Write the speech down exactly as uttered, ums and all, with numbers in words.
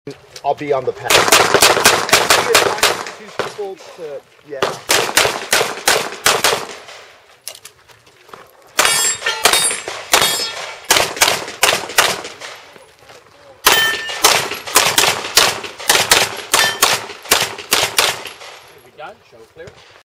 I'll be on the path. Two people to, yeah. Done, show clear.